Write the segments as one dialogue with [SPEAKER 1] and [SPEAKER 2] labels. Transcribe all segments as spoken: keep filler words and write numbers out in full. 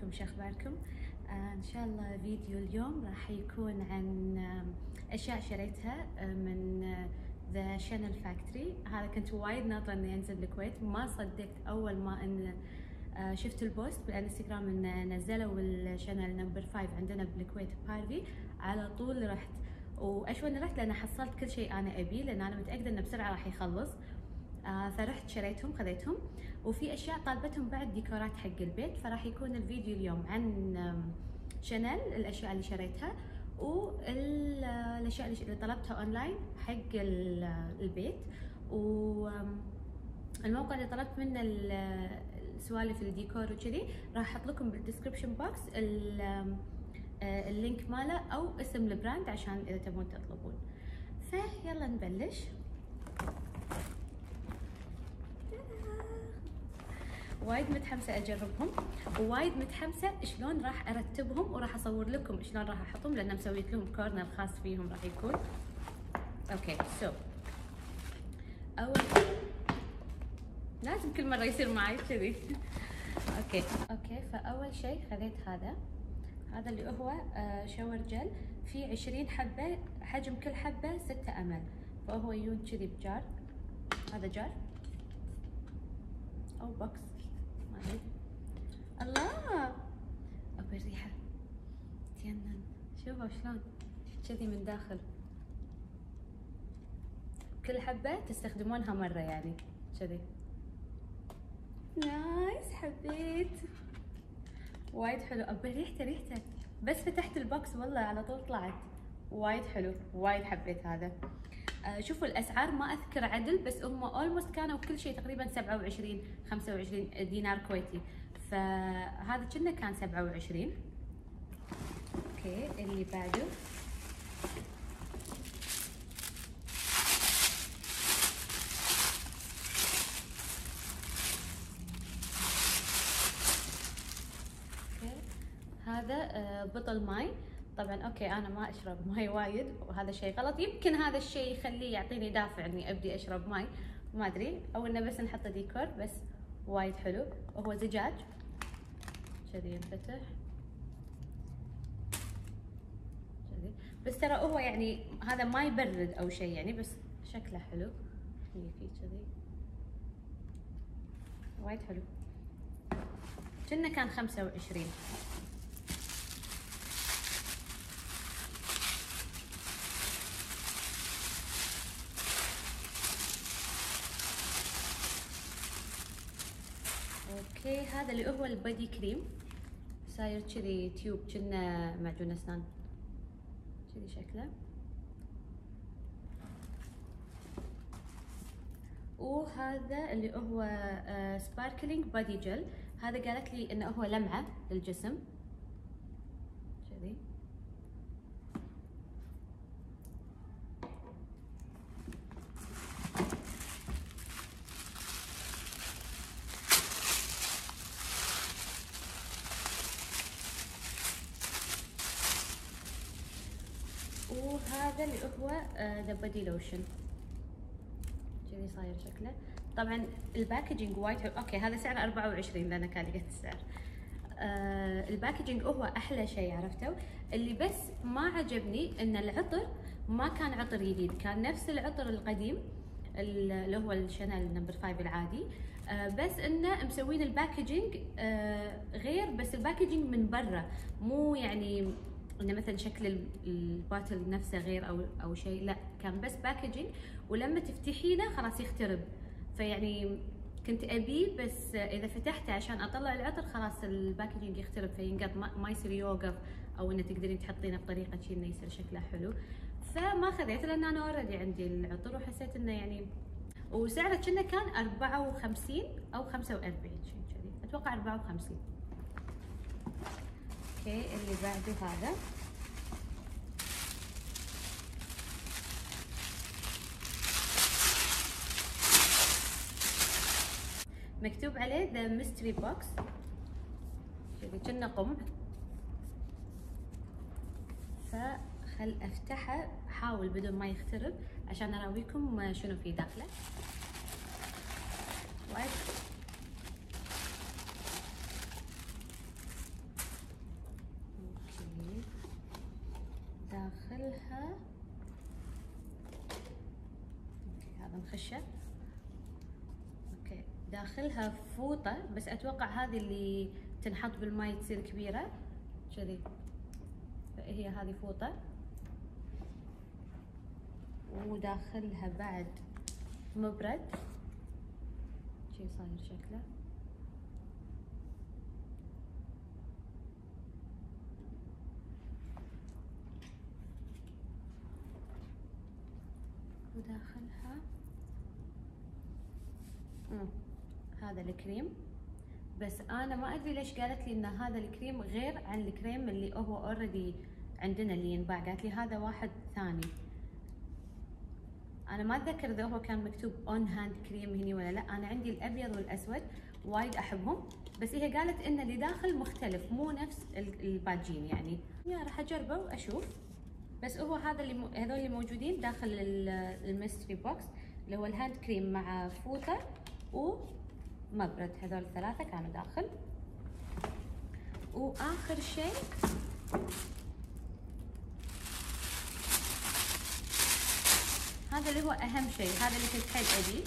[SPEAKER 1] عليكم؟ شو اخباركم؟ آه ان شاء الله فيديو اليوم راح يكون عن آه اشياء شريتها آه من ذا شانل فاكتوري. هذا كنت وايد ناطره انه ينزل بالكويت، ما صدقت اول ما ان آه شفت البوست بالانستغرام ان نزلوا الشانل نمبر خمسة عندنا بالكويت بارفي. على طول رحت، واشوى اني رحت لان حصلت كل شيء انا ابيه، لان انا متاكده انه بسرعه راح يخلص. آه فرحت شريتهم خذيتهم، وفي اشياء طالبتهم بعد ديكورات حق البيت. فراح يكون الفيديو اليوم عن شانل الاشياء اللي شريتها والاشياء اللي طلبتها اونلاين حق البيت، والموقع اللي طلبت منه سوالف الديكور وكذي راح احط لكم بالديسكربشن بوكس اللينك ماله او اسم البراند عشان اذا تبون تطلبون. فيلا نبلش. وايد متحمسه اجربهم، ووايد متحمسه شلون راح ارتبهم، وراح اصور لكم شلون راح احطهم لان مسويت لهم كورنر خاص فيهم راح يكون. اوكي سو اول لازم كل مره يصير معي كذي. اوكي اوكي فاول شيء خذيت هذا هذا اللي هو شاور جل، فيه عشرين حبه، حجم كل حبه ستة امل، فهو يجون كذي بجار. هذا جار او بوكس ما ادري. الله ابي الريحه تجنن، شوفوا شلون كذي من داخل، كل حبه تستخدمونها مره يعني كذي. نايس، حبيت وايد حلو. ابي ريحته ريحته بس فتحت البوكس والله على طول طلعت وايد حلو، وايد حبيت هذا. آه شوفوا الاسعار ما اذكر عدل، بس هم اولموست كانوا كل شيء تقريبا سبعة وعشرين خمسة وعشرين دينار كويتي، فهذا كنا كان سبعة وعشرين. اوكي اللي بعده هذا بطل ماي. طبعا اوكي انا ما اشرب ماي وايد وهذا شيء غلط، يمكن هذا الشيء يخليه يعطيني دافع اني ابدي اشرب ماي، ما ادري، او انه بس نحطه ديكور، بس وايد حلو. وهو زجاج كذي ينفتح كذي، بس ترى هو يعني هذا ما يبرد او شيء يعني، بس شكله حلو اللي فيه كذي وايد حلو. كنا كان خمسة وعشرين. اوكي هذا اللي هو البادي كريم، صاير كذي تيوب كنا معجون اسنان كذي شكله. وهذا اللي هو سباركلينج بادي جل، هذا قالت لي انه هو لمعه للجسم كذي. وهذا اللي هو ذا بادي لوشن كذي صاير شكله. طبعا الباكجينج وايد حلو. اوكي هذا سعره أربعة وعشرين لان كان لقيت السعر. آه الباكجينج هو احلى شيء عرفتوا. اللي بس ما عجبني ان العطر ما كان عطر جديد، كان نفس العطر القديم اللي هو الشانل نمبر خمسة العادي، آه بس انه مسوين الباكجينج آه غير، بس الباكجينج من برا مو يعني انه مثلا شكل الباتل نفسه غير او او شيء، لا كان بس باكجينج، ولما تفتحينه خلاص يخترب. فيعني كنت ابيه بس اذا فتحته عشان اطلع العطر خلاص الباكجينج يخترب فينقط، ما يصير يوقف، او انه تقدرين تحطينه بطريقه شي انه يصير شكله حلو. فما خذيته لان انا اوريدي عندي العطر، وحسيت انه يعني، وسعره كنا كان أربعة وخمسين او خمسة وأربعين شيء كذي، اتوقع أربعة وخمسين. اوكي اللي بعده هذا مكتوب عليه ذا ميستري بوكس كذي كنا قمع، فخل افتحه حاول بدون ما يخترب عشان اراويكم شنو في داخله. وايد داخلها اوكي هذا مخشب. اوكي داخلها فوطة، بس اتوقع هذه اللي تنحط بالماي تصير كبيرة كذي، فهي هذه فوطة. وداخلها بعد مبرد شي صاير شكله. وداخلها مم. هذا الكريم، بس انا ما ادري ليش قالت لي ان هذا الكريم غير عن الكريم اللي هو اوريدي عندنا اللي ينباع، قالت لي هذا واحد ثاني. انا ما اتذكر اذا هو كان مكتوب اون هاند كريم هني ولا لا. انا عندي الابيض والاسود وايد احبهم، بس هي قالت ان اللي داخل مختلف مو نفس الباجين يعني. يا راح اجربه واشوف. بس هو هذا اللي م... هذول اللي موجودين داخل الميستري بوكس، اللي هو الهاند كريم مع فوطة ومبرد. هذول الثلاثة كانوا داخل. واخر شيء هذا اللي هو اهم شيء، هذا اللي كنت حيل ابي،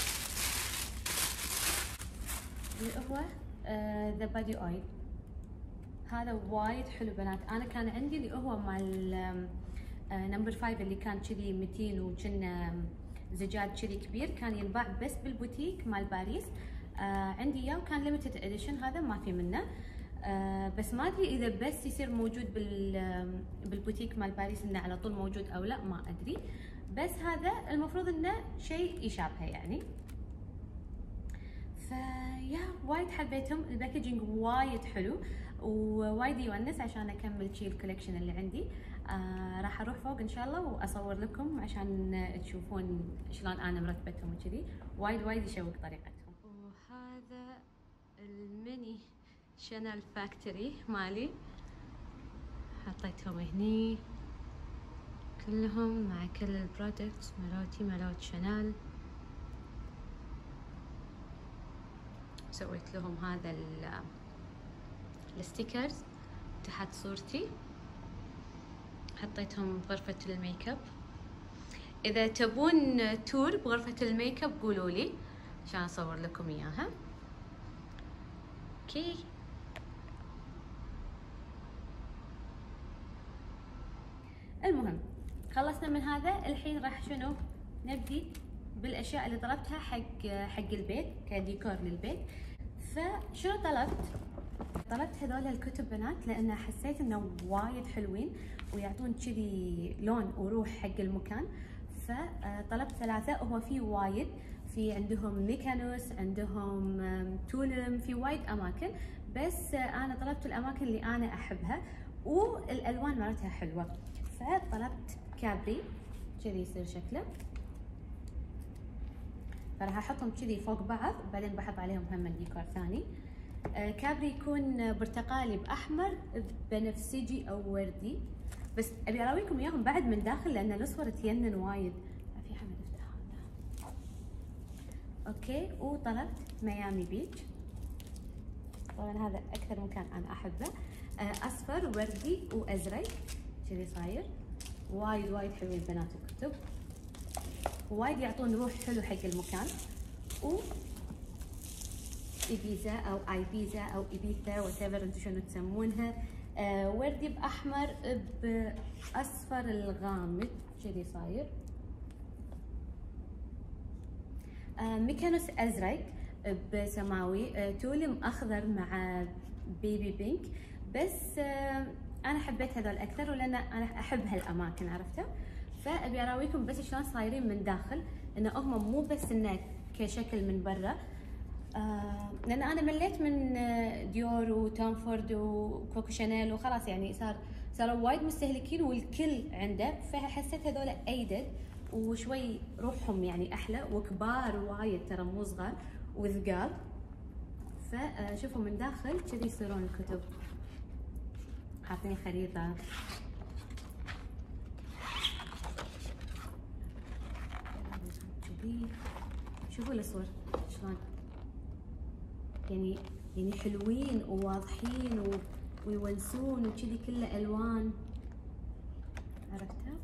[SPEAKER 1] اللي هو ذا بادي اويل. هذا وايد حلو بنات. انا كان عندي اللي هو مال نمبر فايف اللي كان كذي متين وكنا زجاج كذي كبير، كان ينباع بس بالبوتيك مال باريس. آه عندي اياه وكان ليميتد اديشن، هذا ما في منه. آه بس ما ادري اذا بس يصير موجود بال بالبوتيك مال باريس انه على طول موجود او لا، ما ادري. بس هذا المفروض انه شيء يشابهه يعني. فيا وايد حبيتهم، الباكجينج وايد حلو ووايد يونس عشان اكمل شي الكوليكشن اللي عندي. آه راح اروح فوق ان شاء الله واصور لكم عشان تشوفون شلون انا مرتبتهم وكذي. وايد وايد يشوق طريقتهم. وهذا الميني شانيل فاكتوري مالي، حطيتهم هني كلهم مع كل البرودكتس مالوتي مالوت شانيل. سويت لهم هذا الستيكرز تحت صورتي، حطيتهم بغرفة الميك اب. اذا تبون تور بغرفة الميك اب قولوا لي عشان اصور لكم اياها. اوكي المهم خلصنا من هذا. الحين راح شنو نبدي بالاشياء اللي طلبتها حق حق البيت كديكور للبيت. فشنو طلبت؟ طلبت هذول الكتب بنات لان حسيت انه وايد حلوين ويعطون كذي لون وروح حق المكان. فطلبت ثلاثة، وهو في وايد، في عندهم ميكانوس، عندهم تولم، في وايد اماكن، بس انا طلبت الاماكن اللي انا احبها والالوان مالتها حلوة. فطلبت كابري كذي يصير شكله، فراح احطهم كذي فوق بعض، بعدين بحط عليهم هم ديكور ثاني. آه كابري يكون برتقالي باحمر بنفسجي او وردي، بس ابي اراويكم اياهم بعد من داخل لان الاسود تينن وايد. في حمد افتحها. اوكي وطلبت ميامي بيتش، طبعا هذا اكثر مكان انا احبه. آه اصفر وردي وازرق كذي صاير. وايد وايد حلوين بنات الكتب، وايد يعطون روح حلو حق المكان. و إبيزا أو ايبيزا أو إبيثا واتيفر انتو شنو تسمونها. آه وردي بأحمر بأصفر الغامق كذي صاير. آه ميكانوس أزرق بسماوي. آه تولم أخضر مع بيبي بينك، بس آه أنا حبيت هذول أكثر ولأن أنا أحب هالأماكن عرفتها. فأبي أراويكم بس شلون صايرين من داخل، إنه هم مو بس إنه كشكل من برا. آه لان انا مليت من ديور وتوم فورد وكوكو شانيل وخلاص يعني صار صاروا وايد مستهلكين والكل عنده، فحسيت هذول ايدد وشوي روحهم يعني احلى وكبار وايد ترى مو صغار وثقال. فشوفوا من داخل كذي يصيرون الكتب، حاطين خريطه. كذي شوفوا الصور شلون يعني يعني حلوين وواضحين و... ويونسون وكذي كله الوان عرفتها.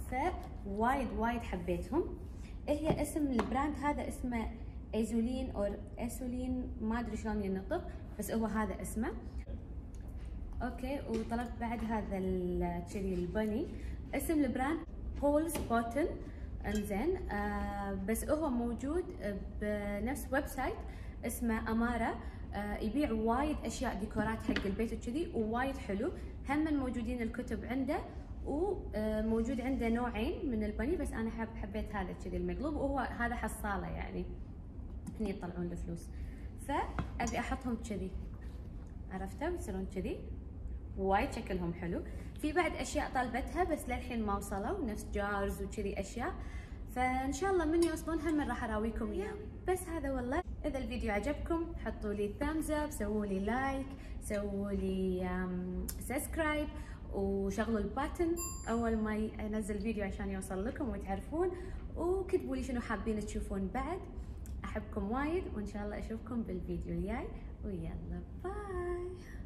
[SPEAKER 1] فوايد وايد حبيتهم. هي اسم البراند هذا اسمه ايزولين او ايسولين، ما ادري شلون ينطق، بس هو هذا اسمه. اوكي، وطلبت بعد هذا كذي البني، اسم البراند بولز بوتن. انزين آه بس هو موجود بنفس ويب سايت اسمه امارا. آه يبيع وايد اشياء ديكورات حق البيت وكذي، ووايد حلو. هم موجودين الكتب عنده، وموجود عنده نوعين من البني، بس انا حب حبيت هذا كذي المقلوب، وهو هذا حصاله يعني هني يطلعون الفلوس، فابي احطهم كذي، عرفتوا يصيرون كذي، وايد شكلهم حلو. في بعد اشياء طلبتها بس للحين ما وصلوا، نفس جارز وكذي اشياء، فان شاء الله من يوصلون هم راح اراويكم اياهم. بس هذا والله. اذا الفيديو عجبكم حطوا لي ثامز اب، سووا لي لايك، سووا لي سبسكرايب، وشغلوا الباتن اول ما انزل فيديو عشان يوصل لكم وتعرفون، وكتبوا لي شنو حابين تشوفون بعد. احبكم وايد، وان شاء الله اشوفكم بالفيديو الجاي، ويلا باي.